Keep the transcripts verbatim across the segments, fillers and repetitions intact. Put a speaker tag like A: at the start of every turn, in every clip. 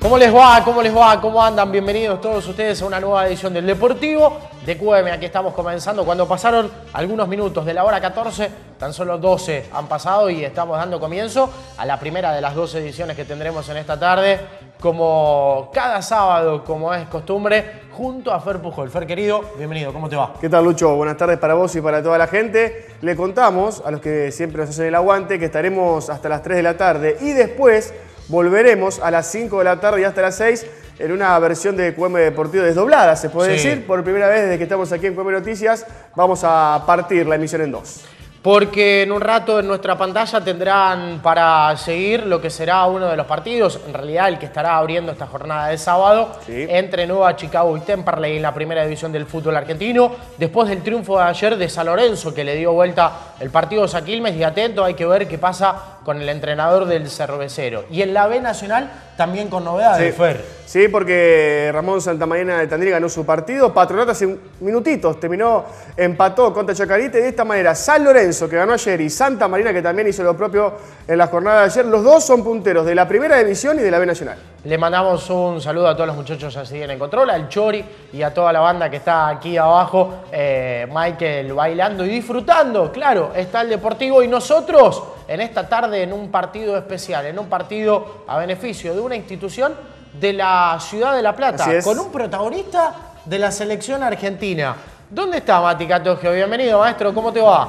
A: ¿Cómo les va? ¿Cómo les va? ¿Cómo andan? Bienvenidos todos ustedes a una nueva edición del Deportivo de Q M. Aquí estamos comenzando cuando pasaron algunos minutos de la hora catorce, tan solo doce han pasado y estamos dando comienzo a la primera de las dos ediciones que tendremos en esta tarde, como cada sábado, como es costumbre, junto a Fer Pujol. Fer, querido, bienvenido, ¿cómo te va?
B: ¿Qué tal, Lucho? Buenas tardes para vos y para toda la gente. Le contamos a los que siempre nos hacen el aguante que estaremos hasta las tres de la tarde y después volveremos a las cinco de la tarde y hasta las seis en una versión de Q M Deportivo desdoblada, se puede
A: Sí.
B: decir. Por primera vez desde que estamos aquí en Q M Noticias vamos a partir la emisión en dos.
A: Porque en un rato en nuestra pantalla tendrán para seguir lo que será uno de los partidos, en realidad el que estará abriendo esta jornada de sábado,
B: Sí.
A: entre Nueva Chicago y Temperley en la primera división del fútbol argentino, después del triunfo de ayer de San Lorenzo, que le dio vuelta el partido a Quilmes, y atento, hay que ver qué pasa con el entrenador del Cervecero. Y en la B Nacional también con novedades,
B: Sí.
A: Fer.
B: Sí, porque Ramón Santamaría de Tandil ganó su partido. Patronato hace minutitos terminó, empató contra Chacarita y de esta manera San Lorenzo, que ganó ayer, y Santa Marina, que también hizo lo propio en la jornada de ayer, los dos son punteros de la primera división y de la B Nacional.
A: Le mandamos un saludo a todos los muchachos así en el control, al Chori y a toda la banda que está aquí abajo, eh, Michael bailando y disfrutando. Claro, está el Deportivo y nosotros en esta tarde en un partido especial, en un partido a beneficio de una institución de la ciudad de La Plata,
B: Así es.
A: con un protagonista de la selección argentina. ¿Dónde está Mati Catogio? Bienvenido, maestro, ¿cómo te va?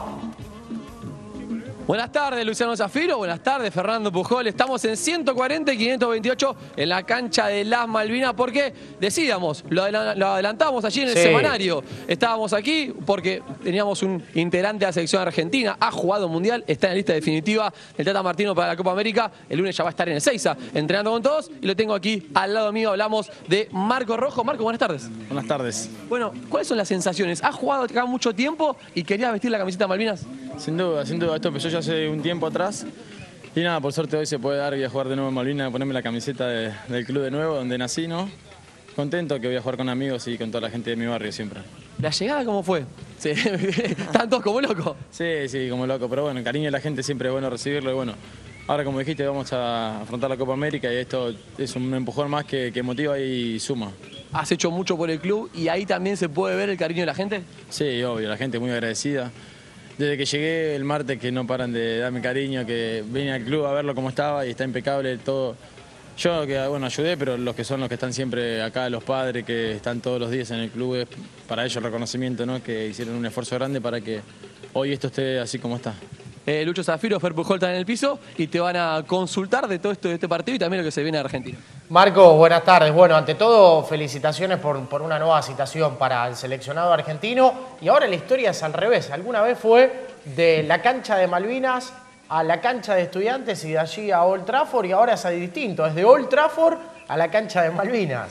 C: Buenas tardes, Luciano Zafiro. Buenas tardes, Fernando Pujol. Estamos en ciento cuarenta y quinientos veintiocho en la cancha de Las Malvinas porque decíamos, lo, adela- lo adelantamos allí en el
A: Sí.
C: semanario. Estábamos aquí porque teníamos un integrante de la selección argentina, ha jugado mundial, está en la lista definitiva del Tata Martino para la Copa América. El lunes ya va a estar en el Seiza entrenando con todos y lo tengo aquí al lado mío. Hablamos de Marco Rojo. Marco, buenas tardes.
D: Buenas tardes.
C: Bueno, ¿cuáles son las sensaciones? ¿Has jugado acá mucho tiempo y querías vestir la camiseta de Malvinas?
D: Sin duda, sin duda. Esto empezó ya hace un tiempo atrás. Y nada, por suerte hoy se puede dar, voy a jugar de nuevo en Malvinas, ponerme la camiseta de- del club de nuevo, donde nací, ¿no? Contento que voy a jugar con amigos y con toda la gente de mi barrio siempre.
C: ¿La llegada cómo fue? Sí. ¿Están todos como locos?
D: Sí, sí, como loco. Pero bueno, el cariño de la gente siempre es bueno recibirlo. Y bueno, ahora como dijiste, vamos a afrontar la Copa América y esto es un empujón más que, que motiva y suma.
C: Has hecho mucho por el club y ahí también se puede ver el cariño de la gente.
D: Sí, obvio, la gente muy agradecida. Desde que llegué el martes que no paran de darme cariño, que vine al club a verlo cómo estaba y está impecable todo. Yo que bueno ayudé, pero los que son los que están siempre acá, los padres que están todos los días en el club, es para ellos el reconocimiento, ¿no? Que hicieron un esfuerzo grande para que hoy esto esté así como está.
C: Eh, Lucho Zafiro, Fer Pujol están en el piso y te van a consultar de todo esto de este partido y también lo que se viene a Argentina.
A: Marco, buenas tardes. Bueno, ante todo, felicitaciones por, por una nueva citación para el seleccionado argentino. Y ahora la historia es al revés. Alguna vez fue de la cancha de Malvinas a la cancha de Estudiantes y de allí a Old Trafford, y ahora es a distinto. Es de Old Trafford a la cancha de Malvinas.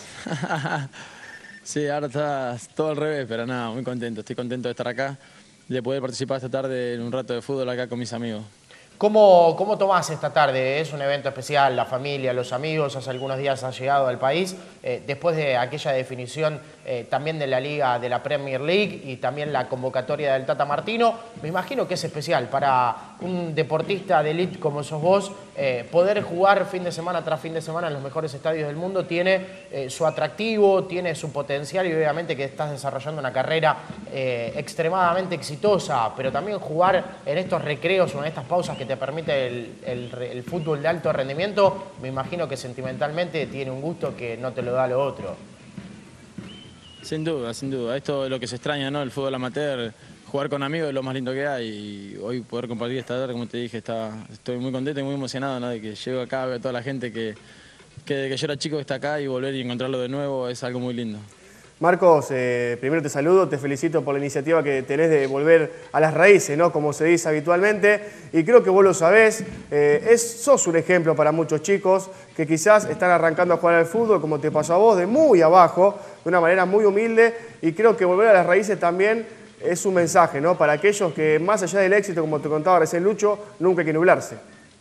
D: Sí, ahora está todo al revés, pero nada, muy contento. Estoy contento de estar acá, de poder participar esta tarde en un rato de fútbol acá con mis amigos.
A: ¿Cómo, ¿Cómo tomás esta tarde? Es un evento especial, la familia, los amigos, hace algunos días has llegado al país, eh, después de aquella definición eh, también de la Liga de la Premier League y también la convocatoria del Tata Martino. Me imagino que es especial para un deportista de élite como sos vos, eh, poder jugar fin de semana tras fin de semana en los mejores estadios del mundo tiene eh, su atractivo, tiene su potencial y obviamente que estás desarrollando una carrera eh, extremadamente exitosa, pero también jugar en estos recreos o en estas pausas que te permite el, el, el fútbol de alto rendimiento, me imagino que sentimentalmente tiene un gusto que no te lo da lo otro.
D: Sin duda, sin duda. Esto es lo que se extraña, ¿no? El fútbol amateur, jugar con amigos es lo más lindo que hay y hoy poder compartir esta tarde, como te dije, está, estoy muy contento y muy emocionado, ¿no? De que llego acá, veo a toda la gente que, que desde que yo era chico está acá y volver y encontrarlo de nuevo es algo muy lindo.
B: Marcos, eh, primero te saludo, te felicito por la iniciativa que tenés de volver a las raíces, ¿no? Como se dice habitualmente, y creo que vos lo sabés, eh, es, sos un ejemplo para muchos chicos que quizás están arrancando a jugar al fútbol, como te pasó a vos, de muy abajo, de una manera muy humilde, y creo que volver a las raíces también es un mensaje, ¿no? Para aquellos que más allá del éxito, como te contaba recién Lucho, nunca hay que nublarse.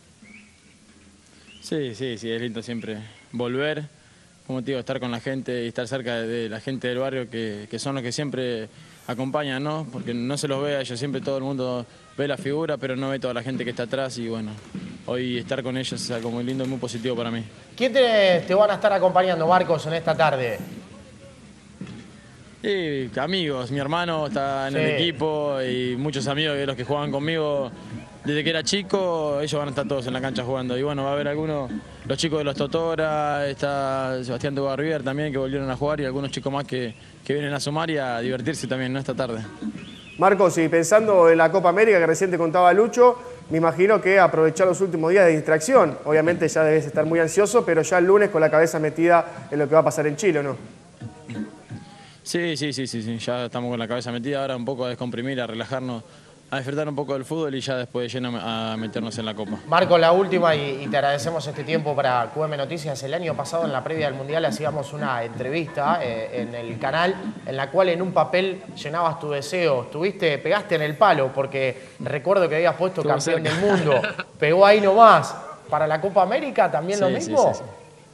D: Sí, sí, sí, es lindo siempre volver, como te digo, estar con la gente y estar cerca de la gente del barrio que, que son los que siempre acompañan, ¿no? Porque no se los ve a ellos, siempre todo el mundo ve la figura, pero no ve toda la gente que está atrás y bueno, hoy estar con ellos es algo muy lindo y muy positivo para mí.
A: ¿Quién te, te van a estar acompañando, Marcos, en esta tarde?
D: Y amigos, mi hermano está en
A: Sí.
D: el equipo y muchos amigos de los que juegan conmigo desde que era chico, ellos van a estar todos en la cancha jugando. Y bueno, va a haber algunos, los chicos de los Totora, está Sebastián de Barrier también que volvieron a jugar y algunos chicos más que, que vienen a sumar y a divertirse también, ¿no? Esta tarde.
B: Marcos, y pensando en la Copa América que recién te contaba Lucho, me imagino que aprovechar los últimos días de distracción. Obviamente ya debes estar muy ansioso, pero ya el lunes con la cabeza metida en lo que va a pasar en Chile, ¿o no?
D: Sí, sí, sí, sí, sí, ya estamos con la cabeza metida, ahora un poco a descomprimir, a relajarnos, a disfrutar un poco del fútbol y ya después de lleno a meternos en la Copa.
A: Marco, la última, y, y te agradecemos este tiempo para Q M Noticias. El año pasado, en la previa del Mundial, hacíamos una entrevista eh, en el canal en la cual en un papel llenabas tu deseo. Estuviste, pegaste en el palo, porque recuerdo que habías puesto
C: Estuvo
A: campeón
C: cerca.
A: del mundo. Pegó ahí nomás. ¿Para la Copa América también lo
D: Sí,
A: mismo?
D: sí, sí, sí.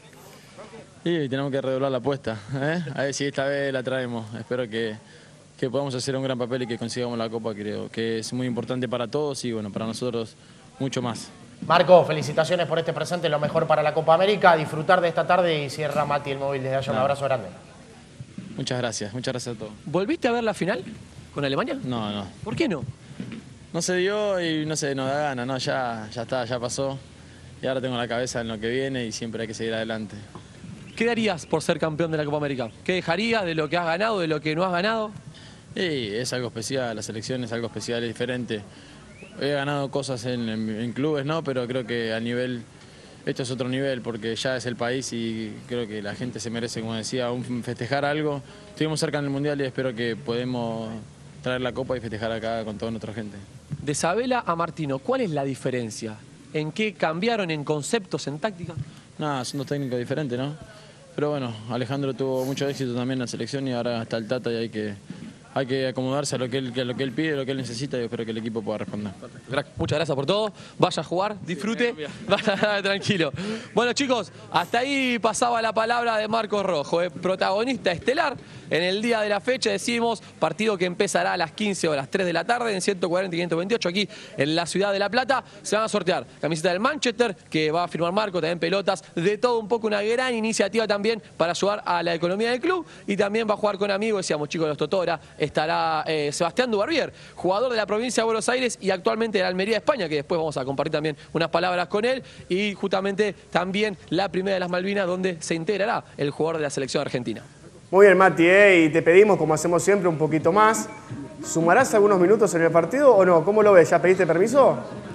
D: Y tenemos que redoblar la apuesta, ¿eh? A ver si esta vez la traemos. Espero que, que podamos hacer un gran papel y que consigamos la Copa, creo que es muy importante para todos y bueno, para nosotros mucho más.
A: Marco, felicitaciones por este presente, lo mejor para la Copa América. Disfrutar de esta tarde y cierra Mati el móvil desde allá. Un abrazo grande.
D: Muchas gracias, muchas gracias a todos.
C: ¿Volviste a ver la final con Alemania?
D: No, no.
C: ¿Por qué no?
D: No se dio y no se nos da gana, no, ya, ya está, ya pasó. Y ahora tengo la cabeza en lo que viene y siempre hay que seguir adelante.
C: ¿Qué darías por ser campeón de la Copa América? ¿Qué dejarías de lo que has ganado, de lo que no has ganado?
D: Y es algo especial, la selección es algo especial, es diferente. He ganado cosas en, en, en clubes, ¿no? Pero creo que a nivel, esto es otro nivel porque ya es el país y creo que la gente se merece, como decía, un festejar algo. Estuvimos cerca en el Mundial y espero que podamos traer la Copa y festejar acá con toda nuestra gente.
C: De Sabela a Martino, ¿cuál es la diferencia? ¿En qué cambiaron en conceptos, en táctica?
D: Nada, son dos técnicos diferentes, ¿no? Pero bueno, Alejandro tuvo mucho éxito también en la selección y ahora está el Tata y hay que, hay que acomodarse a lo que él, a lo que él pide, a lo que él necesita y espero que el equipo pueda responder.
C: Crack, muchas gracias por todo. Vaya a jugar, disfrute. Vaya, tranquilo. Bueno, chicos, hasta ahí pasaba la palabra de Marcos Rojo, eh, protagonista estelar. En el día de la fecha decimos partido que empezará a las quince horas, tres de la tarde, en ciento cuarenta y quinientos veintiocho, aquí en la ciudad de La Plata. Se van a sortear camiseta del Manchester, que va a firmar Marco, también pelotas, de todo un poco, una gran iniciativa también para ayudar a la economía del club. Y también va a jugar con amigos, decíamos, chicos de los Totora, estará eh, Sebastián Dubarbier, jugador de la provincia de Buenos Aires y actualmente de la Almería, España, que después vamos a compartir también unas palabras con él. Y justamente también la primera de las Malvinas, donde se integrará el jugador de la selección argentina.
B: Muy bien, Mati, ¿eh? Y te pedimos, como hacemos siempre, un poquito más. ¿Sumarás algunos minutos en el partido o no? ¿Cómo lo ves? ¿Ya pediste permiso?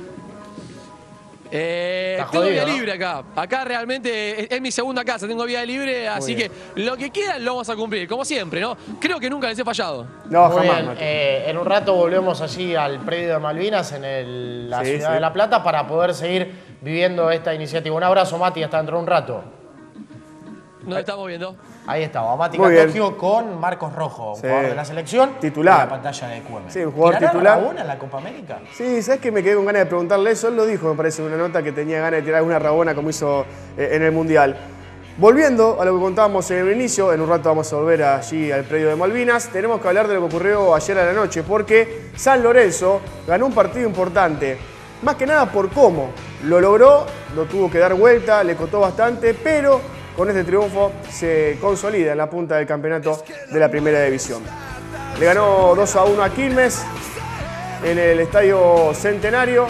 C: Eh,
A: Está
C: tengo
A: jodido,
C: vía
A: ¿no?
C: libre acá. Acá realmente es, es mi segunda casa, tengo vía libre, así
B: bien.
C: que lo que quieran lo vamos a cumplir, como siempre, ¿no? Creo que nunca les he fallado.
B: No,
A: Muy
B: jamás,
A: bien,
B: Mati.
A: eh, en un rato volvemos allí al predio de Malvinas, en el- la
B: Sí,
A: ciudad
B: sí.
A: de La Plata, para poder seguir viviendo esta iniciativa. Un abrazo, Mati, hasta dentro de un rato.
C: Nos estamos viendo.
A: Ahí estaba, Mati
B: Muy bien.
A: Catogio con Marcos Rojo,
B: Sí.
A: jugador de la selección.
B: Titular.
A: En la pantalla de Q M.
B: Sí, un jugador
A: ¿Tirará
B: titular.
A: Rabona en la Copa América?
B: Sí, ¿sabes que me quedé con ganas de preguntarle eso? Él lo dijo, me parece, en una nota que tenía ganas de tirar alguna rabona como hizo eh, en el Mundial. Volviendo a lo que contábamos en el inicio, en un rato vamos a volver allí al predio de Malvinas, tenemos que hablar de lo que ocurrió ayer a la noche, porque San Lorenzo ganó un partido importante, más que nada por cómo lo logró, lo tuvo que dar vuelta, le costó bastante, pero con este triunfo se consolida en la punta del campeonato de la Primera División. Le ganó dos a uno a Quilmes en el Estadio Centenario.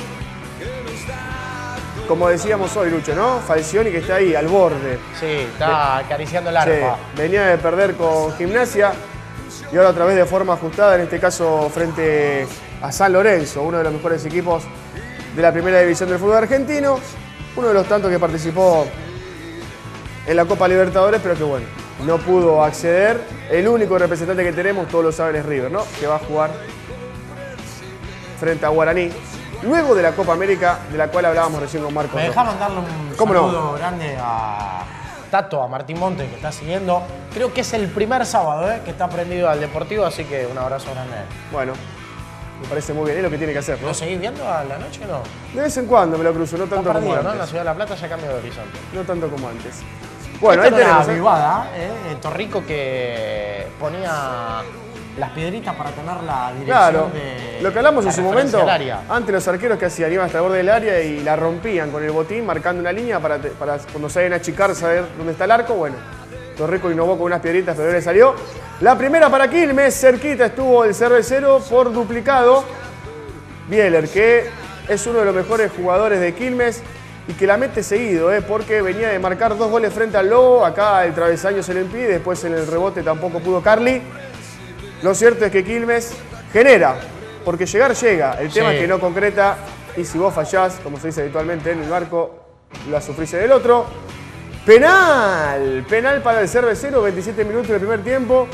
B: Como decíamos hoy, Lucho, ¿no? Falcioni que está ahí, al borde.
A: Sí, está acariciando el
B: Sí,
A: arpa.
B: venía de perder con Gimnasia y ahora otra vez de forma ajustada, en este caso frente a San Lorenzo, uno de los mejores equipos de la Primera División del fútbol argentino. Uno de los tantos que participó en la Copa Libertadores, pero que bueno, no pudo acceder. El único representante que tenemos, todos lo saben, es River, ¿no? Que va a jugar frente a Guaraní. Luego de la Copa América, de la cual hablábamos recién con Marcos.
A: Me
B: Rojo.
A: deja mandarle un
B: ¿Cómo no?
A: saludo grande a Tato, a Martín Monte, que está siguiendo. Creo que es el primer sábado ¿eh? que está prendido al Deportivo, así que un abrazo grande.
B: Bueno, me parece muy bien, es lo que tiene que hacer, ¿no?
A: ¿Lo seguís viendo a la noche o no?
B: De vez en cuando me lo cruzo, no
A: Está
B: tanto como
A: perdido, ¿no? En la
B: antes.
A: ciudad de La Plata ya cambió de horizonte.
B: No tanto como antes. Bueno, ahí
A: Esta era
B: tenemos.
A: una
B: ¿eh?
A: vivada, ¿eh? Torrico que ponía las piedritas para tener la dirección
B: Claro,
A: de
B: lo que hablamos
A: la
B: en su
A: referencia
B: momento,
A: al área.
B: antes los arqueros que hacían, iban hasta el borde del área y la rompían con el botín, marcando una línea para, te- para cuando salen a achicar saber dónde está el arco. Bueno, Torrico innovó con unas piedritas, pero no le salió. La primera para Quilmes, cerquita estuvo el cervecero por duplicado. Bieler, que es uno de los mejores jugadores de Quilmes y que la mete seguido, ¿eh? Porque venía de marcar dos goles frente al Lobo. Acá el travesaño se le impide, después en el rebote tampoco pudo Carly. Lo cierto es que Quilmes genera, porque llegar llega. El tema
A: Sí.
B: es que no concreta y si vos fallás, como se dice habitualmente en el barco, la sufrís del otro. Penal, penal para el cervecero, veintisiete minutos del primer tiempo.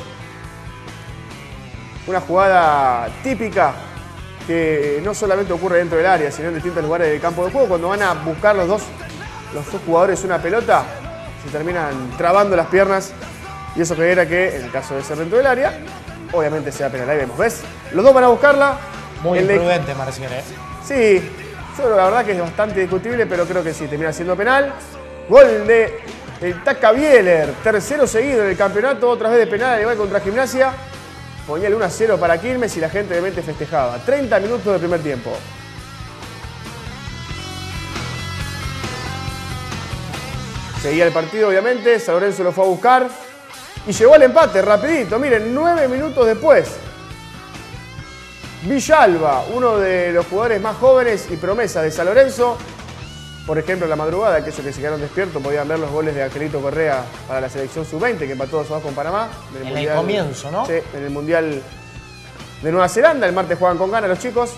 B: Una jugada típica que no solamente ocurre dentro del área, sino en distintos lugares del campo de juego. Cuando van a buscar los dos, los dos jugadores una pelota, se terminan trabando las piernas y eso genera que, en el caso de ser dentro del área, obviamente sea penal. Ahí vemos, ¿ves? Los dos van a buscarla.
A: Muy
B: El de-
A: imprudente, Marcial, ¿eh?
B: Sí, yo la verdad que es bastante discutible, pero creo que sí, termina siendo penal. Gol de el Taca Bieler, tercero seguido en el campeonato, otra vez de penal, al igual contra Gimnasia. Ponía el uno a cero para Quilmes y la gente obviamente festejaba. treinta minutos del primer tiempo. Seguía el partido, obviamente, San Lorenzo lo fue a buscar y llegó al empate rapidito. Miren, nueve minutos después. Villalba, uno de los jugadores más jóvenes y promesa de San Lorenzo. Por ejemplo, en la madrugada, aquellos que se quedaron despiertos podían ver los goles de Angelito Correa para la selección sub veinte, que empató dos a dos con Panamá.
A: En el comienzo, ¿no?
B: Sí, en el Mundial de Nueva Zelanda. El martes juegan con ganas los chicos.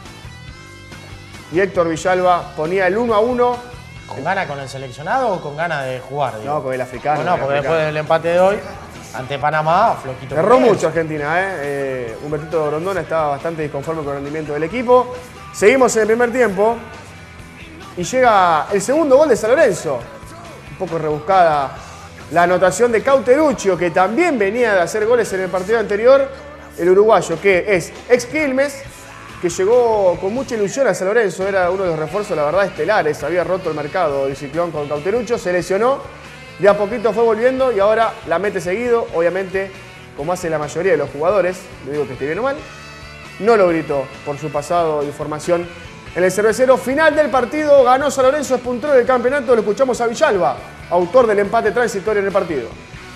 B: Y Héctor Villalba ponía el uno a uno.
A: ¿Con gana con el seleccionado o con ganas de jugar? digo?
B: No, con el africano.
A: Bueno,
B: con el
A: porque
B: africano.
A: después del empate de hoy, ante Panamá, flojito.
B: Erró
A: comienzo.
B: mucho Argentina, ¿eh? Eh, Humbertito Rondona estaba bastante disconforme con el rendimiento del equipo. Seguimos en el primer tiempo. Y llega el segundo gol de San Lorenzo. Un poco rebuscada la anotación de Cauteruccio, que también venía de hacer goles en el partido anterior. El uruguayo, que es ex Quilmes, que llegó con mucha ilusión a San Lorenzo. Era uno de los refuerzos, la verdad, estelares. Había roto el mercado del Ciclón con Cauteruccio. Se lesionó. De a poquito fue volviendo y ahora la mete seguido. Obviamente, como hace la mayoría de los jugadores, no digo que esté bien o mal, no lo gritó por su pasado y formación en el cervecero. Final del partido, ganó San Lorenzo, es puntero del campeonato. Lo escuchamos a Villalba, autor del empate transitorio en el partido.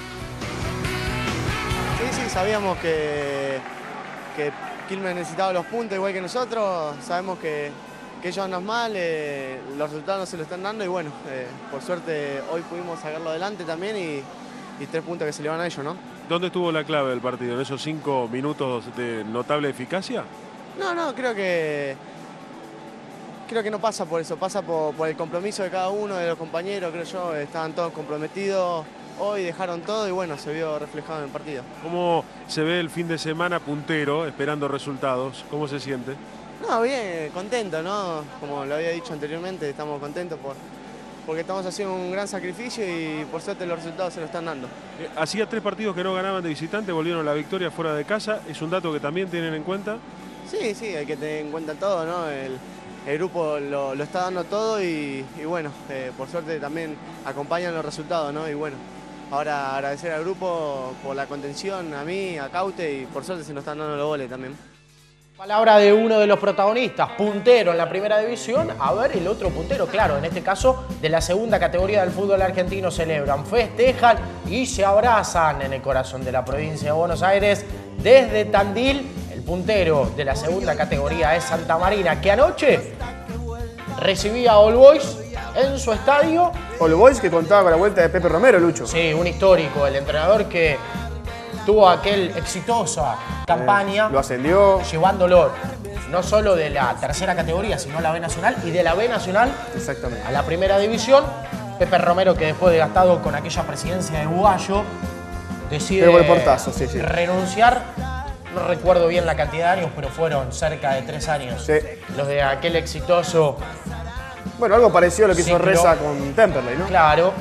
E: Sí, sí, sabíamos que, que Quilmes necesitaba los puntos igual que nosotros. Sabemos que, que ellos andan mal, eh, los resultados no se lo están dando y bueno, eh, por suerte hoy pudimos sacarlo adelante también y, y tres puntos que se le van a ellos, ¿no?
F: ¿Dónde estuvo la clave del partido? ¿En esos cinco minutos de notable eficacia?
E: No, no, creo que creo que no pasa por eso, pasa por, por el compromiso de cada uno de los compañeros, creo yo, estaban todos comprometidos hoy, dejaron todo y bueno, se vio reflejado en el partido.
F: ¿Cómo se ve el fin de semana puntero, esperando resultados? ¿Cómo se siente?
E: No, bien, contento, ¿no? Como lo había dicho anteriormente, estamos contentos por, porque estamos haciendo un gran sacrificio y por suerte los resultados se lo están dando.
F: Eh, Hacía tres partidos que no ganaban de visitante, volvieron a la victoria fuera de casa. ¿Es un dato que también tienen en cuenta?
E: Sí, sí, hay que tener en cuenta todo, ¿no? El, el grupo lo, lo está dando todo y, y bueno, eh, por suerte también acompañan los resultados, ¿no? Y bueno, ahora agradecer al grupo por la contención, a mí, a Caute y por suerte se nos están dando los goles también.
A: Palabra de uno de los protagonistas, puntero en la primera división. A ver, el otro puntero, claro, en este caso de la segunda categoría del fútbol argentino, celebran, festejan y se abrazan en el corazón de la provincia de Buenos Aires. Desde Tandil, el puntero de la segunda categoría es Santa Marina, que anoche recibía a All Boys en su estadio.
B: All Boys que contaba con la vuelta de Pepe Romero, Lucho.
A: Sí, un histórico, el entrenador que tuvo aquel exitosa campaña.
B: Eh, lo ascendió.
A: Llevándolo no solo de la tercera categoría, sino la B Nacional y de la B Nacional
B: Exactamente.
A: a la primera división. Pepe Romero, que después de gastado con aquella presidencia de Bugallo, decide
B: Pegó el portazo, sí, sí.
A: renunciar. No recuerdo bien la cantidad de años, pero fueron cerca de tres años.
B: Sí.
A: Los de aquel exitoso.
B: Bueno, algo parecido a lo que hizo
A: Ciclo.
B: Reza con Temperley, ¿no?
A: Claro.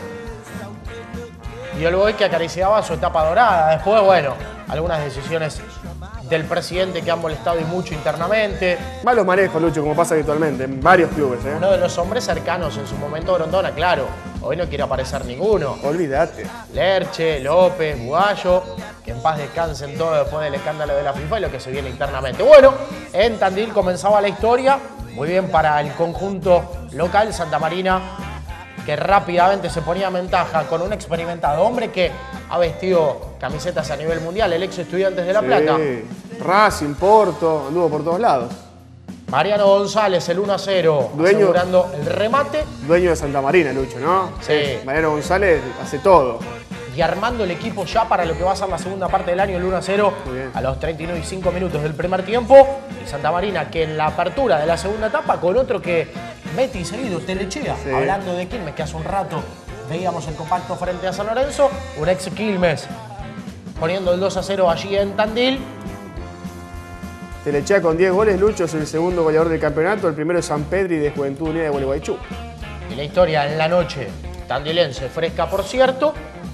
A: Y el Boy que acariciaba su etapa dorada. Después, bueno, algunas decisiones del presidente que han molestado y mucho internamente.
B: Malos manejos, Lucho, como pasa habitualmente en varios clubes, ¿eh?
A: Uno de los hombres cercanos en su momento a Grondona, claro. Hoy no quiere aparecer ninguno.
B: Olvídate.
A: Lerche, López, Bugallo, que en paz descansen todos después del escándalo de la FIFA y lo que se viene internamente. Bueno, en Tandil comenzaba la historia, muy bien para el conjunto local, Santa Marina, que rápidamente se ponía en ventaja con un experimentado hombre que ha vestido camisetas a nivel mundial, el ex Estudiantes de La Plata.
B: Sí. Racing, Porto, anduvo por todos lados.
A: Mariano González, el uno a cero,
B: Dueño,
A: asegurando el remate.
B: Dueño de Santa Marina, Lucho, ¿no?
A: Sí.
B: Eh, Mariano González hace todo.
A: Y armando el equipo ya para lo que va a ser la segunda parte del año, el uno a cero, a los treinta y nueve y cinco minutos del primer tiempo. Y Santa Marina, que en la apertura de la segunda etapa, con otro que mete y seguido, Telechea, sí. Hablando de Quilmes, que hace un rato veíamos el compacto frente a San Lorenzo, un ex Quilmes, poniendo el dos a cero allí en Tandil.
B: Telechea con diez goles, Lucho es el segundo goleador del campeonato, el primero es San Pedri de Juventud Unida de Gualeguaychú.
A: Y la historia en la noche tandilense, fresca por cierto.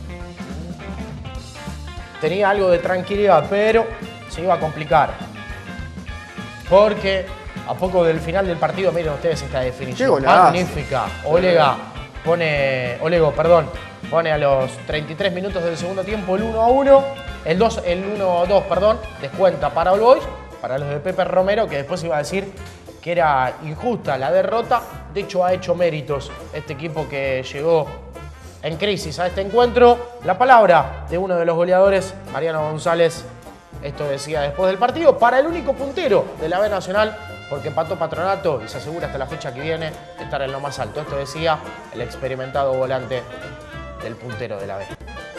A: Tenía algo de tranquilidad, pero se iba a complicar. Porque a poco del final del partido, miren ustedes esta definición magnífica. Olega pone, Olego, perdón, pone a los treinta y tres minutos del segundo tiempo el uno a uno. El, dos, el uno a dos, perdón, descuenta para All Boys, para los de Pepe Romero, que después iba a decir que era injusta la derrota. De hecho, ha hecho méritos este equipo que llegó en crisis a este encuentro. La palabra de uno de los goleadores, Mariano González, esto decía después del partido, para el único puntero de la B Nacional, porque empató Patronato y se asegura hasta la fecha que viene estar en lo más alto. Esto decía el experimentado volante del puntero de la B.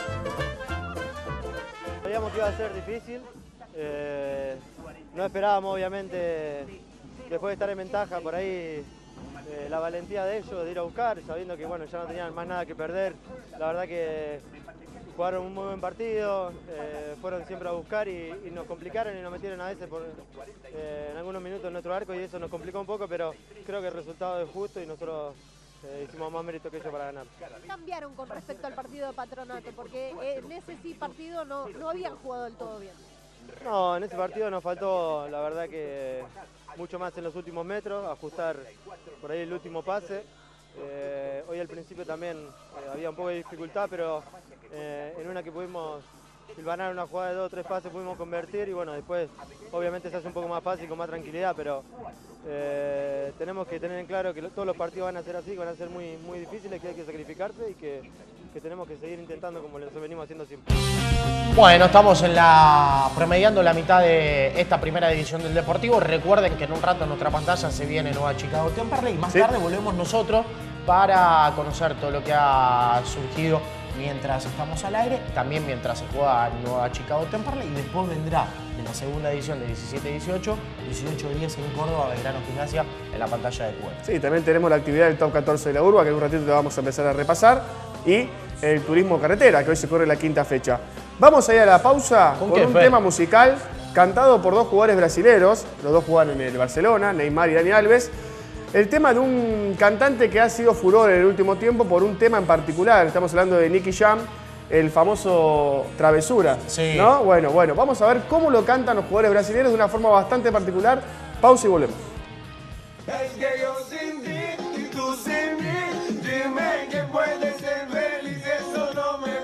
E: Sabíamos que iba a ser difícil, eh, no esperábamos obviamente, después de estar en ventaja por ahí, Eh, la valentía de ellos de ir a buscar, sabiendo que bueno, ya no tenían más nada que perder. La verdad que jugaron un muy buen partido, eh, fueron siempre a buscar y, y nos complicaron y nos metieron a veces por, eh, en algunos minutos en nuestro arco y eso nos complicó un poco, pero creo que el resultado es justo y nosotros eh, hicimos más mérito que ellos para ganar.
G: Cambiaron con respecto al partido de Patronato, porque en ese sí partido no, no habían jugado del todo bien.
E: No, en ese partido nos faltó, la verdad que mucho más en los últimos metros, ajustar por ahí el último pase. Eh, hoy al principio también eh, había un poco de dificultad, pero eh, en una que pudimos hilvanar una jugada de dos o tres pases pudimos convertir y bueno, después obviamente se hace un poco más fácil, con más tranquilidad, pero eh, tenemos que tener en claro que todos los partidos van a ser así, que van a ser muy, muy difíciles, que hay que sacrificarse y que, que tenemos que seguir intentando como lo venimos haciendo siempre.
A: Bueno, estamos en la promediando la mitad de esta primera división del Deportivo. Recuerden que en un rato en nuestra pantalla se viene Nueva Chicago Temperley y más ¿Sí? tarde volvemos nosotros para conocer todo lo que ha surgido mientras estamos al aire, también mientras se juega Nueva Chicago Temperley y después vendrá de la segunda edición de diecisiete dieciocho, dieciocho diez en Córdoba, Belgrano Gimnasia, en la pantalla de Cuba.
B: Sí, también tenemos la actividad del Top catorce de la Urba, que en un ratito te vamos a empezar a repasar, y el turismo carretera, que hoy se corre la quinta fecha. Vamos a ir a la pausa con, con un Fer? tema musical cantado por dos jugadores brasileños, los dos juegan en el Barcelona, Neymar y Dani Alves. El tema de un cantante que ha sido furor en el último tiempo por un tema en particular. Estamos hablando de Nicky Jam, el famoso Travesura.
A: Sí.
B: ¿No? Bueno, bueno, vamos a ver cómo lo cantan los jugadores brasileños de una forma bastante particular. Pausa y volvemos.
H: Es que yo sin ti y tú sin mí, dime que puedes ser feliz, eso no me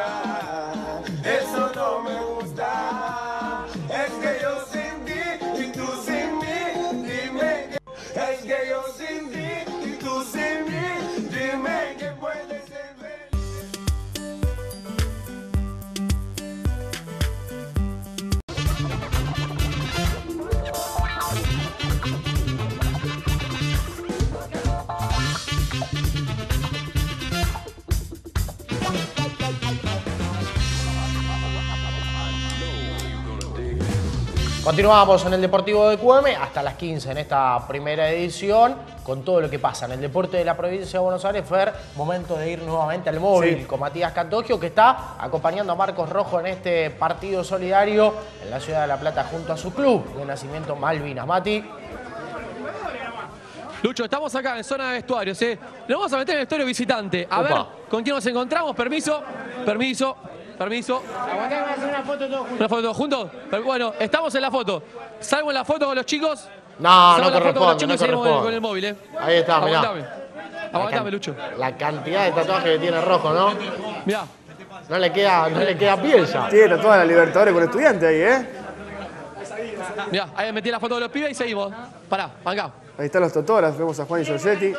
H: gusta, eso no me gusta. Es que yo sin ti y tú sin mí, dime que... Es que yo sin ti y tú sin mí, dime que puedes ser feliz.
A: Continuamos en el Deportivo de Q M hasta las quince en esta primera edición con todo lo que pasa en el deporte de la provincia de Buenos Aires. Fer, momento de ir nuevamente al móvil sí. con Matías Cantogio, que está acompañando a Marcos Rojo en este partido solidario en la ciudad de La Plata junto a su club de nacimiento Malvinas. Mati.
C: Lucho, estamos acá en zona de vestuarios, ¿eh? Nos vamos a meter en el vestuario visitante. A Opa. ver con quién nos encontramos. Permiso, permiso. Permiso.
A: Aguantame, vamos a hacer una foto todos juntos.
C: ¿Una foto todos juntos? Pero bueno, estamos en la foto. Salgo en la foto con los chicos.
A: No,
C: Salgo
A: no
C: en la foto con los
A: corresponde,
C: chicos
A: no
C: y seguimos
A: corresponde.
C: con el móvil, ¿eh?
A: Ahí está, mirá.
C: Aguantame. Aguantame, Lucho.
A: La cantidad de tatuajes que tiene Rojo, ¿no?
C: Mirá.
A: No le queda, no le queda piel ya.
B: Tiene toda la Libertadores con Estudiantes ahí, ¿eh?
C: Mirá, ahí metí la foto de los pibes y seguimos. Pará, acá.
B: Ahí están los totoras, vemos a Juan y Giorgetti.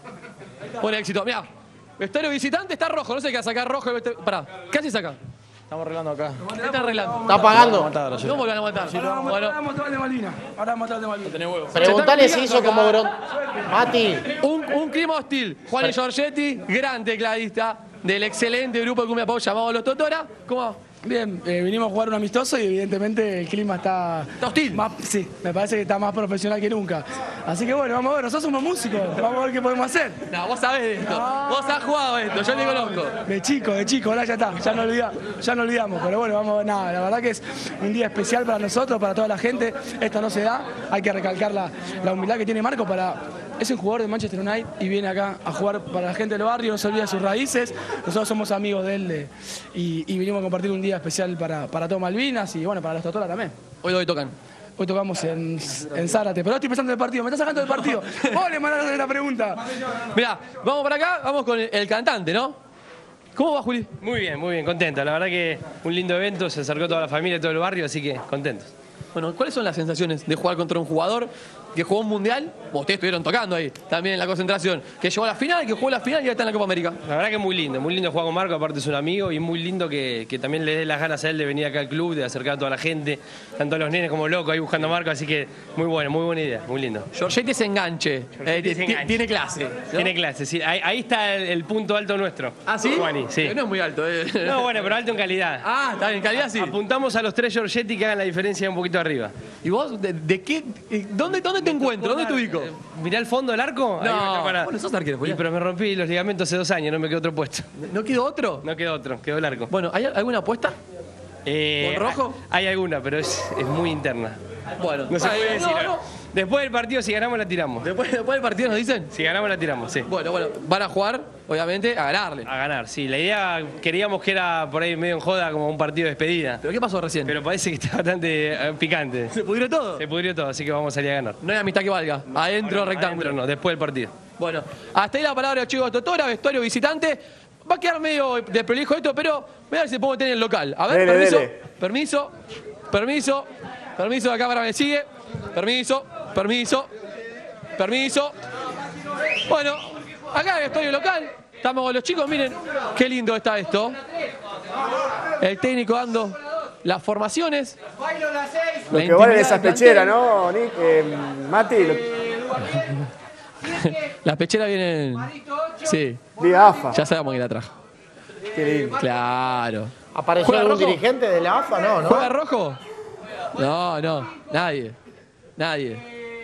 C: Buen éxito. Mirá, vestuario visitante está rojo. No sé qué va a sacar rojo. Pará, ¿qué haces acá?
D: Estamos arreglando acá.
C: ¿Qué está arreglando?
A: ¿Está pagando?
C: ¿Cómo lo van a matar?
I: Ahora
C: Bueno,
I: vamos a matar de Malvina. Ahora vamos a matar de Malvina.
D: Tenés huevo.
A: Preguntale si hizo como Bron... Mati.
C: un, un clima hostil. Juan y Giorgetti, gran tecladista del excelente grupo de cumbia pop llamado Los Totora. ¿Cómo va?
I: Bien, eh, vinimos a jugar un amistoso y evidentemente el clima está...
C: ¿Está hostil?
I: Más, sí, me parece que está más profesional que nunca. Así que bueno, vamos a ver, nosotros somos músicos, vamos a ver qué podemos hacer.
C: No, vos sabés de esto. Vos has jugado esto, yo te conozco.
I: De chico, de chico, ahora ya está, ya no, olvida, ya no olvidamos. Pero bueno, vamos a ver, nada, la verdad que es un día especial para nosotros, para toda la gente. Esto no se da, hay que recalcar la, la humildad que tiene Marco para... Es un jugador de Manchester United y viene acá a jugar para la gente del barrio, no se olvida sus raíces. Nosotros somos amigos de él de, y, y vinimos a compartir un día especial para, para todo Malvinas y bueno, para los Totora también.
C: Hoy hoy tocan.
I: Hoy tocamos en, en Zárate, pero estoy pensando en el partido, me estás sacando del partido. Vos le mandaste la pregunta.
C: Mirá, vamos para acá, vamos con el, el cantante, ¿no? ¿Cómo va, Juli?
J: Muy bien, muy bien, contento. La verdad que un lindo evento, se acercó toda la familia, todo el barrio, así que contentos.
C: Bueno, ¿cuáles son las sensaciones de jugar contra un jugador que jugó un mundial? Ustedes estuvieron tocando ahí, también en la concentración, que llegó a la final, que jugó la final y ya está en la Copa América.
J: La verdad que es muy lindo, muy lindo jugar con Marco, aparte es un amigo, y muy lindo que, que también le dé las ganas a él de venir acá al club, de acercar a toda la gente, tanto los nenes como locos ahí buscando a Marco, así que muy bueno, muy buena idea, muy lindo.
C: Giorgetti es enganche, eh,
J: es enganche.
C: Tiene clase. ¿no?
J: Tiene clase, sí, ahí, ahí está el, el punto alto nuestro.
C: ¿Ah, sí?
J: Juani, sí.
C: No es muy alto, eh.
J: No, bueno, pero alto en calidad.
C: Ah, está bien, en calidad sí.
J: Apuntamos a los tres Giorgetti que hagan la diferencia un poquito arriba.
C: ¿Y vos, de, de qué, dónde, dónde te encuentro? ¿Dónde te ubico?
J: Mirá el fondo del arco. Ahí
C: No,
J: está para...
C: bueno, sos arquero,
J: Y,
C: Julián.
J: pero me rompí los ligamentos hace dos años, no me quedó otro puesto.
C: ¿No quedó otro?
J: No quedó otro, quedó el arco.
C: Bueno, ¿hay alguna apuesta?
J: Eh,
C: ¿Con rojo?
J: Hay, hay alguna, pero es, es muy interna.
C: Bueno,
J: No se
C: ay,
J: puede
C: no,
J: decir.
C: no.
J: Después del partido, si ganamos, la tiramos.
C: Después, después del partido nos dicen.
J: Si ganamos, la tiramos, sí.
C: Bueno, bueno, van a jugar, obviamente, a ganarle.
J: A ganar, sí. La idea queríamos que era por ahí medio en joda, como un partido de despedida.
C: ¿Pero qué pasó recién?
J: Pero parece que está bastante eh, picante.
C: ¿Se pudrió todo?
J: Se pudrió todo, así que vamos a salir a ganar.
C: No hay amistad que valga. Adentro, rectángulo.
J: Adentro no, después del partido.
C: Bueno, hasta ahí la palabra de Chico Totora, vestuario visitante. Va a quedar medio desprolijo esto, pero voy a ver si puedo meter en el local. A ver,
B: Dele,
C: permiso,
B: dele.
C: permiso, permiso, permiso, la cámara me sigue. Permiso, permiso, permiso. Bueno, acá el vestuario local. Estamos con los chicos, miren qué lindo está esto. El técnico dando las formaciones.
B: Lo
C: La
B: que vale
C: intimidad
B: esas
C: del
B: pecheras,
C: plantel.
B: ¿no, Nick? Eh, Mati, lo...
C: Las pecheras vienen. Sí,
B: diga AFA.
C: ya sabemos quién la trajo.
B: Qué lindo.
C: Claro.
A: ¿Apareció
C: ¿Juega
A: algún
C: rojo?
A: dirigente de la A F A? No, ¿no?
C: ¿Juega rojo? No, no, nadie. Nadie.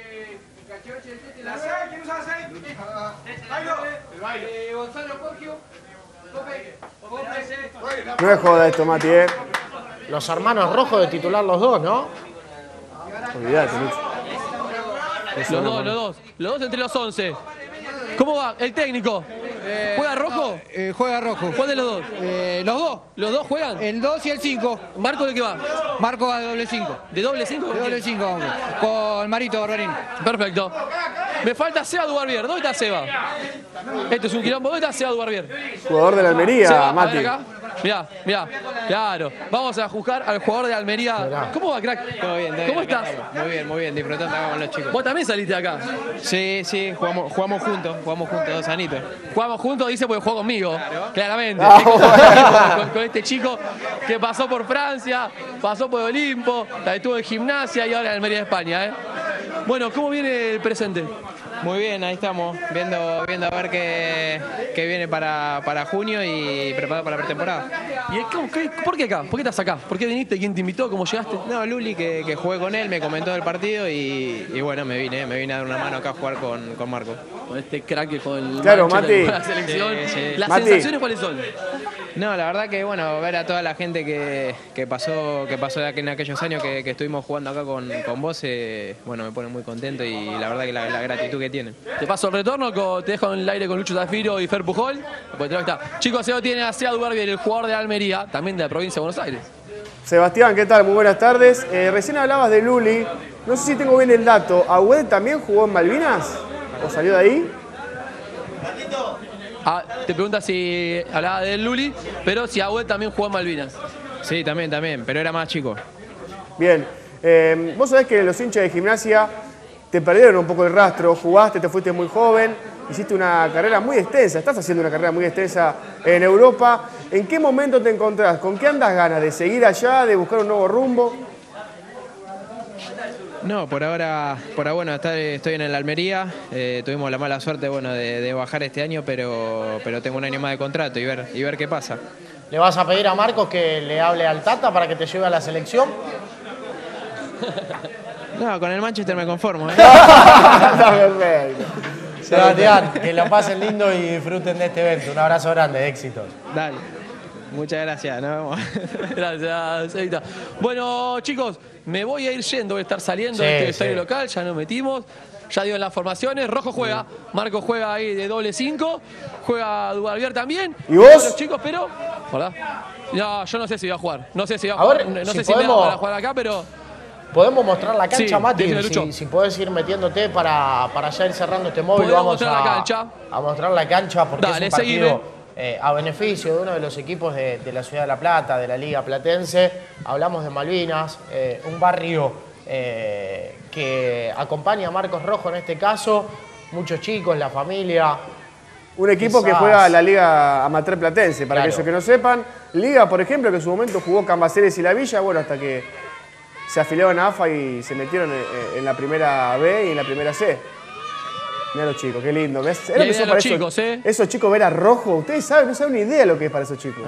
B: No es joda esto, Mati, ¿eh?
A: Los hermanos rojos de titular los dos, ¿no?
B: Olvídate, Lucho.
C: Los dos, los dos. Los dos entre los once. ¿Cómo va? El técnico. ¿Juega rojo?
K: Eh, juega rojo.
C: ¿Cuál de los dos?
K: Eh, los dos.
C: ¿Los dos juegan?
K: El dos y el cinco.
C: ¿Marco de qué va?
K: Marco va de doble cinco.
C: ¿De doble cinco?
K: De doble cinco, vamos. Con Marito Barbarín.
C: Perfecto. Me falta Seba Dubarbier. ¿Dónde está Seba? Esto es un quilombo. ¿Dónde está Seba Dubarbier?
B: Jugador de la Almería,
C: Seba, a
B: Mati.
C: ver acá. Mirá, mirá. Claro. Vamos a juzgar al jugador de Almería. ¿Cómo va, crack?
K: Todo bien, todo
C: ¿Cómo
K: bien,
C: estás?
K: acá estamos. Muy bien, muy bien. Disfrutando acá con los chicos.
C: Vos también saliste de acá.
K: Sí, sí. Jugamos, jugamos juntos. Jugamos juntos, dos anitos.
C: Jugamos juntos, dice, porque jugó conmigo. Claramente.
B: Ah,
C: Estoy con,
B: bueno.
C: con- con este chico que pasó por Francia, pasó por Olimpo, estuvo en gimnasia y ahora en Almería de España. ¿eh? Bueno, ¿cómo viene el presente?
K: Muy bien, ahí estamos. Viendo, viendo a ver qué, qué viene para, para junio y preparado para la pretemporada.
C: ¿Y cómo- qué- ¿Por qué acá? ¿Por qué estás acá? ¿Por qué viniste? ¿Quién te invitó? ¿Cómo llegaste?
K: No, Luli, que, que jugué con él, me comentó del partido y, y bueno, me vine, me vine a dar una mano acá a jugar con, con Marco.
C: Con este crack que con el
B: Claro,
C: Manchester,
B: Mati.
C: con la selección.
K: Sí, sí.
C: ¿Las
B: Mati.
C: sensaciones cuáles son?
K: No, la verdad que bueno, ver a toda la gente que, que pasó que pasó de aqu- en aquellos años que, que estuvimos jugando acá con, con vos, eh, bueno, me pone muy contento y la verdad que la, la gratitud que tienen.
C: Te paso el retorno, co- te dejo en el aire con Lucho Zafiro y Fer Pujol. Pues te está. Chicos, Seba tiene a Seba Dubarbier, el jugador de Almería, también de la provincia de Buenos Aires.
B: Sebastián, ¿qué tal? Muy buenas tardes. Eh, recién hablabas de Luli. No sé si tengo bien el dato. ¿Agüed también jugó en Malvinas? ¿O salió de ahí?
C: Ah, te pregunta si hablaba de Luli, pero si Agüed también jugó en Malvinas.
K: Sí, también, también, pero era más chico.
B: Bien, eh, vos sabés que los hinchas de Gimnasia te perdieron un poco el rastro, jugaste, te fuiste muy joven, hiciste una carrera muy extensa, estás haciendo una carrera muy extensa en Europa. ¿En qué momento te encontrás? ¿Con qué andas ganas? ¿De seguir allá, de buscar un nuevo rumbo?
K: No, por ahora, por ahora bueno, estoy en el Almería, eh, tuvimos la mala suerte bueno, de, de bajar este año, pero, pero tengo un año más de contrato y ver, y ver qué pasa.
A: ¿Le vas a pedir a Marcos que le hable al Tata para que te lleve a la selección?
K: No, con el Manchester me conformo. ¿eh?
B: Está perfecto.
A: Sebastián, que lo pasen lindo y disfruten de este evento. Un abrazo grande, éxitos.
K: Dale. Muchas gracias, nos vemos.
C: Gracias, Evita. Bueno, chicos, me voy a ir yendo, voy a estar saliendo
A: Sí,
C: de este
A: sí.
C: estadio local, ya nos metimos. Ya dio las formaciones, Rojo juega, Marco juega ahí de doble cinco, juega Dubarbier también.
B: ¿Y vos?
C: Los chicos, pero... ¿Verdad? No, yo no sé si voy a jugar. No sé si voy a,
A: A
C: jugar.
A: ver,
C: no
A: si
C: sé si me
A: podemos-
C: da para jugar acá, pero...
A: ¿Podemos mostrar la cancha,
C: Sí,
A: Mati?
C: decime, Lucho.
A: Si, si podés ir metiéndote para, para ya ir cerrando este móvil,
C: ¿Podemos
A: vamos
C: mostrar
A: a,
C: la cancha?
A: a mostrar la cancha porque
C: Dale,
A: es un partido
C: seguime.
A: eh, a beneficio de uno de los equipos de, de la Ciudad de La Plata, de la Liga Platense. Hablamos de Malvinas, eh, un barrio eh, que acompaña a Marcos Rojo en este caso, muchos chicos, la familia.
B: Un equipo que
A: Quizás-
B: juega la Liga Amateur Platense, para
A: Claro.
B: aquellos que no sepan. Liga, por ejemplo, que en su momento jugó Cambaceres y La Villa, bueno, hasta que se afiliaron a A F A y se metieron en, en la primera B y en la primera C. Mirá los chicos, qué lindo. ¿Ves? Es lo
C: Bien,
B: que son
C: los
B: para
C: chicos,
B: esos,
C: ¿eh?
B: esos chicos ver a Rojo, ustedes saben, no saben ni idea lo que es para esos chicos.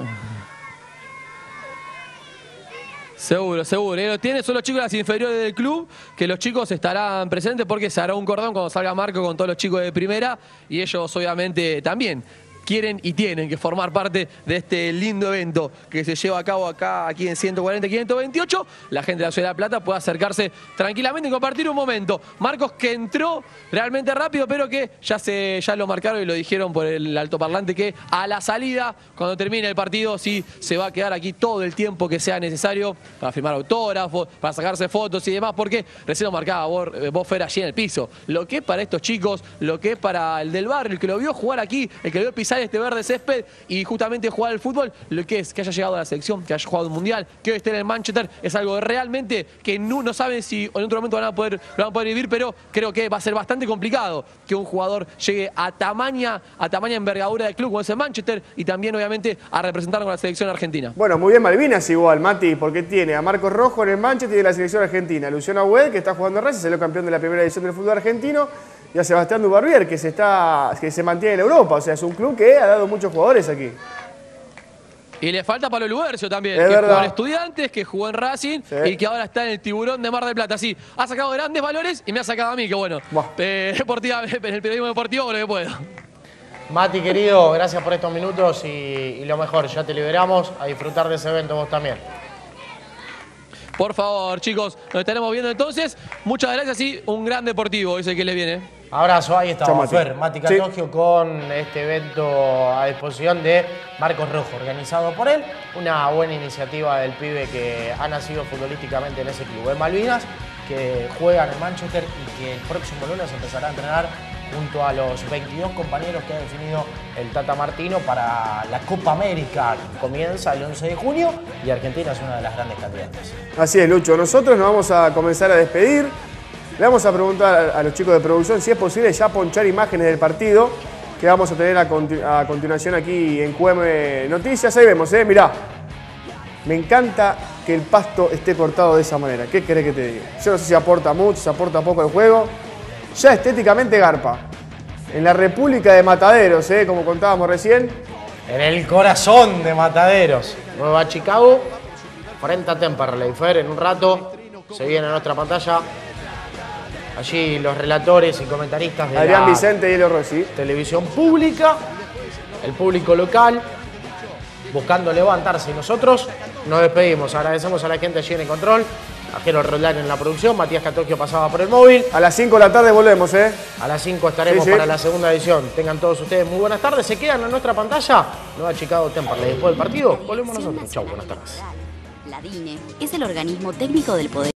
C: Seguro, seguro. Y lo tiene, son los chicos de las inferiores del club, que los chicos estarán presentes porque se hará un cordón cuando salga Marco con todos los chicos de primera y ellos obviamente también quieren y tienen que formar parte de este lindo evento que se lleva a cabo acá, aquí en ciento cuarenta y quinientos veintiocho. La gente de la Ciudad de La Plata puede acercarse tranquilamente y compartir un momento. Marcos que entró realmente rápido, pero que ya, se, ya lo marcaron y lo dijeron por el altoparlante que a la salida, cuando termine el partido, sí se va a quedar aquí todo el tiempo que sea necesario para firmar autógrafos, para sacarse fotos y demás, porque recién lo marcaba vos, vos Fer, allí en el piso. Lo que es para estos chicos, lo que es para el del barrio, el que lo vio jugar aquí, el que lo vio pisar este verde césped y justamente jugar al fútbol, lo que es que haya llegado a la selección, que haya jugado un mundial, que hoy esté en el Manchester, es algo realmente que no, no saben si en otro momento van a poder, lo van a poder vivir, pero creo que va a ser bastante complicado que un jugador llegue a tamaña, a tamaña envergadura del club como es el Manchester y también obviamente a representar con la selección argentina.
B: Bueno, muy bien Malvinas igual, Mati, porque tiene a Marcos Rojo en el Manchester y de la selección argentina, a Luciano Agüed, que está jugando en Racing, salió campeón de la primera edición del fútbol argentino, y a Sebastián Dubarbier, que se, está, que se mantiene en Europa. O sea, es un club que ha dado muchos jugadores aquí.
C: Y le falta Pablo Lubercio también,
B: Es
C: que
B: verdad.
C: jugó en Estudiantes, que jugó en Racing
B: Sí.
C: y que ahora está en el Tiburón de Mar del Plata. Sí, ha sacado grandes valores y me ha sacado a mí, que bueno, eh, deportiva, en el periodismo deportivo con lo que puedo.
A: Mati, querido, gracias por estos minutos y, y lo mejor, ya te liberamos a disfrutar de ese evento vos también.
C: Por favor, chicos, nos estaremos viendo entonces. Muchas gracias y un gran deportivo, ese que les viene.
A: Abrazo, ahí estaba
B: Chao, Mati.
A: Fer, Mati
B: Sí.
A: Catogio con este evento a disposición de Marcos Rojo, organizado por él. Una buena iniciativa del pibe que ha nacido futbolísticamente en ese club de Malvinas, que juega en el Manchester y que el próximo lunes empezará a entrenar junto a los veintidós compañeros que ha definido el Tata Martino para la Copa América. Comienza el once de junio y Argentina es una de las grandes candidatas.
B: Así es, Lucho. Nosotros nos vamos a comenzar a despedir. Le vamos a preguntar a los chicos de producción si es posible ya ponchar imágenes del partido que vamos a tener a, continu a continuación aquí en Q M Noticias. Ahí vemos, ¿eh? Mirá. Me encanta que el pasto esté cortado de esa manera. ¿Qué querés que te diga? Yo no sé si aporta mucho, si aporta poco al juego. Ya estéticamente garpa. En la República de Mataderos, ¿eh? Como contábamos recién.
A: En el corazón de Mataderos, Nueva Chicago, frente a Temperley. Fer, en un rato se viene a nuestra pantalla. Allí los relatores y comentaristas de
B: Adrián
A: la
B: Vicente y Elio Rossi.
A: televisión pública, el público local, buscando levantarse. Y nosotros nos despedimos. Agradecemos a la gente allí en el control, a Jero Roldán en la producción, Matías Catogio pasaba por el móvil.
B: A las cinco de la tarde volvemos, ¿eh?
A: A las cinco estaremos
B: Sí, sí.
A: para la segunda edición. Tengan todos ustedes muy buenas tardes. Se quedan en nuestra pantalla. Nueva Chicago Temperley. Después del partido, volvemos nosotros. Chau, buenas tardes.
L: La D I N E es el organismo técnico del Poder